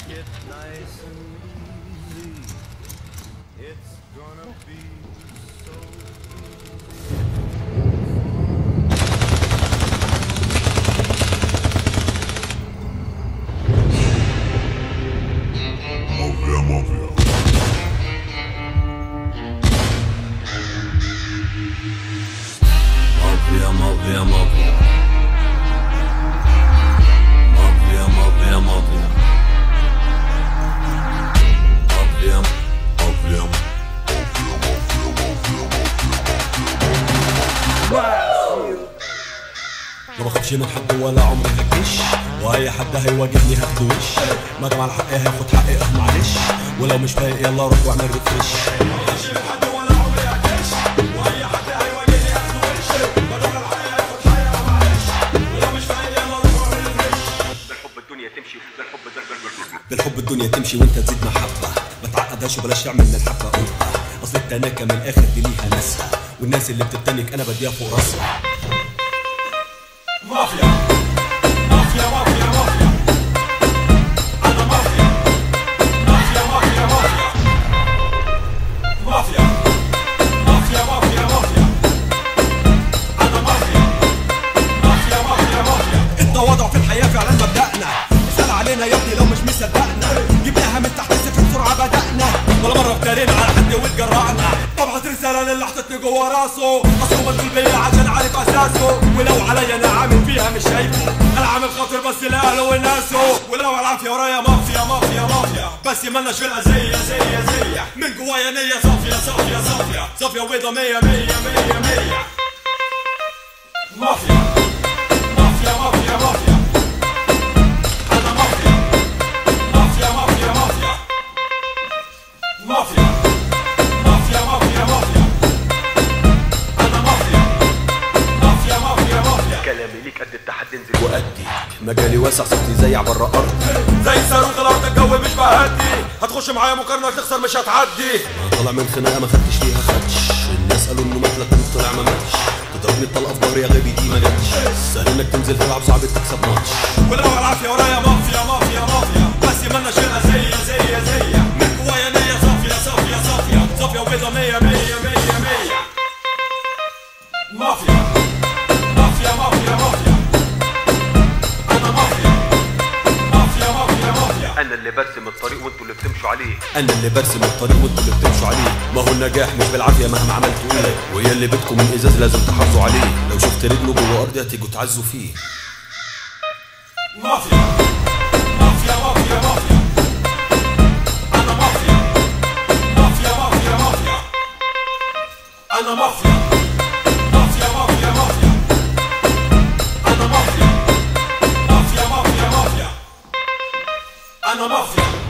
ما بخافش من حد ولا عمري هكش، واي حد هيواجهني هاخده وش، ما جمع الحق هاخد حقي معلش، ولو مش فايق يلا روح واعمل ريفريش. ما بخافش من حد ولا عمري هكش، واي حد هيواجهني هاخده وش، ما جمع الحق هاخد حقي معلش، ولو مش فايق يلا روح واعمل ريفريش. بالحب الدنيا تمشي، بالحب الدنيا تمشي وانت تزيد محبة، ما تعقدهاش وبلاش تعمل من الحبة قبة، اصل التناكة من الاخر دي ليها ناسها، والناس اللي بتتنك انا بديها فوق راسها. مافيا مافيا مافيا مافيا، أنا مافيا مافيا مافيا مافيا مافيا مافيا مافيا مافيا، أنا مافيا مافيا مافيا مافيا. التواضع في الحياة فعلا مبدأنا، اسأل علينا يا ابني لو مش مصدقنا، جبناها من تحت الصفر بسرعة بدأنا، ولا مرة افترينا على حد واتجرأنا. ببعت رسالة للي حطتني جوا راسه، اصله مشغول بيا عشان عارف اساسه، ولو عليا انا عامل فيها مش شايفه، انا عامل خاطر بس لاهله وناسه، ولو العافية ورايا مافيا مافيا مافيا، بس مالناش في الأذية زي من جوايا نية صافية صافية صافية صافية وبيضة مية مية مية مية. مافيا مافيا مافيا مافيا، أنا مافيا مافيا مافيا مافيا مافيا مافيا مافيا مافيا، أنا مافيا مافيا مافيا مافيا. كلامي ليك قد التحدي انزل وأدي مجالي واسع صوتي زي عبر أرض، زي صاروخ الأرض الجو مش بهدي، هتخش معايا مقارنة تخسر مش هتعدي. أنا طالع من خناقة ما خدتش فيها خدش، الناس قالوا إنه مات لكن طلع ما ماتش، تضربني الطلقة في ضهري يا غبي دي ما جاتش، سهل إنك تنزل تلعب صعب تكسب ماتش، ولو العافية ورايا مافيا مافيا مافيا، بس مالناش في الأذية زي من جوايا نية صافية صافية صافية صافية وبيضة مية مية مية مية. مافيا مافيا مافيا مافيا، أنا مافيا مافيا مافيا مافيا. أنا اللي برسم الطريق وانتوا اللي بتمشوا عليه، أنا اللي برسم الطريق وانتوا اللي بتمشوا عليه، ما هو النجاح مش بالعافية مهما عملتوا إيه، ويا اللي بيتكم من إزاز لازم تحافظوا عليه، لو شفت رجله جوه أرضي هتيجوا تعزوا فيه. مافيا مافيا مافيا مافيا، أنا مافيا مافيا مافيا مافيا، أنا مافيا مافيا مافيا مافيا، أنا مافيا مافيا مافيا مافيا، أنا مافيا.